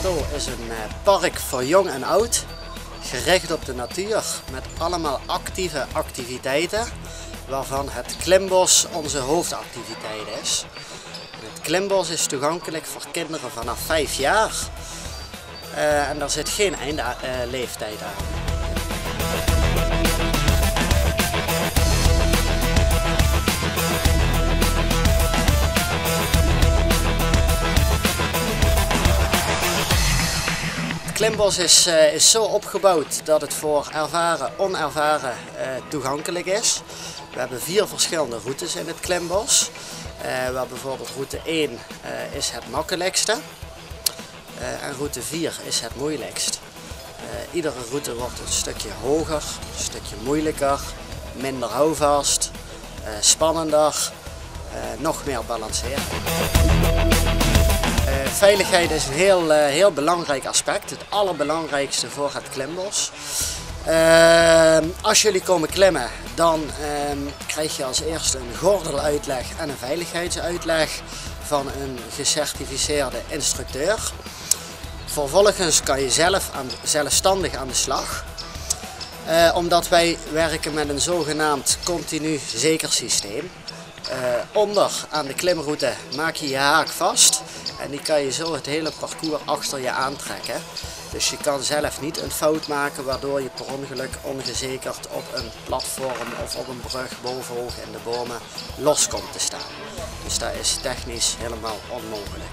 Plateau is een park voor jong en oud, gericht op de natuur met allemaal actieve activiteiten, waarvan het klimbos onze hoofdactiviteit is. Het klimbos is toegankelijk voor kinderen vanaf 5 jaar en daar zit geen eindleeftijd aan. Het klimbos is zo opgebouwd dat het voor ervaren, onervaren toegankelijk is. We hebben 4 verschillende routes in het klimbos. Waar bijvoorbeeld route 1 is het makkelijkste en route 4 is het moeilijkst. Iedere route wordt een stukje hoger, een stukje moeilijker, minder houvast, spannender, nog meer balanceren. Veiligheid is een heel belangrijk aspect, het allerbelangrijkste voor het klimbos. Als jullie komen klimmen, dan krijg je als eerste een gordeluitleg en een veiligheidsuitleg van een gecertificeerde instructeur. Vervolgens kan je zelfstandig aan de slag. Omdat wij werken met een zogenaamd continu zeker systeem. Onder aan de klimroute maak je je haak vast en die kan je zo het hele parcours achter je aantrekken. Dus je kan zelf niet een fout maken waardoor je per ongeluk ongezekerd op een platform of op een brug bovenhoog in de bomen los komt te staan. Dus dat is technisch helemaal onmogelijk.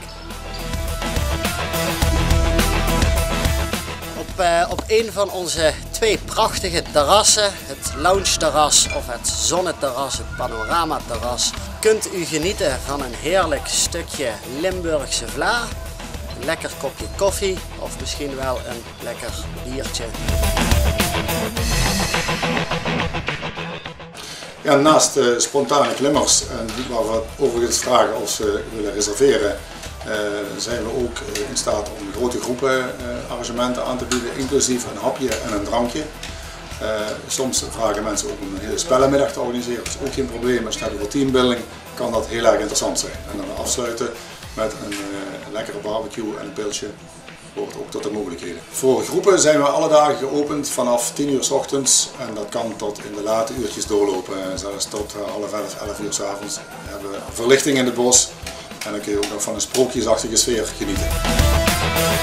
Op een van onze 2 prachtige terrassen, het lounge terras of het zonneterras, het panoramaterras, kunt u genieten van een heerlijk stukje Limburgse vla, een lekker kopje koffie of misschien wel een lekker biertje. Ja, naast spontane klimmers, waar we overigens vragen of ze willen reserveren, zijn we ook in staat om grote groepen arrangementen aan te bieden, inclusief een hapje en een drankje. Soms vragen mensen ook om een hele spellenmiddag te organiseren, dat is ook geen probleem. Als je het hebt over teambuilding, kan dat heel erg interessant zijn. En dan afsluiten met een lekkere barbecue en een pilsje behoort ook tot de mogelijkheden. Voor groepen zijn we alle dagen geopend vanaf 10 uur 's ochtends en dat kan tot in de late uurtjes doorlopen. Zelfs tot half 11 uur 's avonds. We hebben verlichting in het bos. En dan kun je ook nog van een sprookjesachtige sfeer genieten.